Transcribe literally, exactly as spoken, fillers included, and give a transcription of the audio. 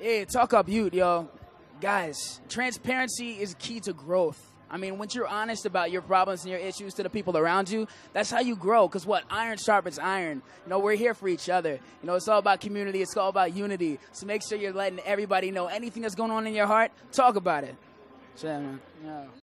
Hey, talk up youth, yo. Guys, transparency is key to growth. I mean, once you're honest about your problems and your issues to the people around you, that's how you grow. Because what? Iron sharpens iron. You know, we're here for each other. You know, it's all about community. It's all about unity. So make sure you're letting everybody know anything that's going on in your heart, talk about it. So, yeah, man. Yeah.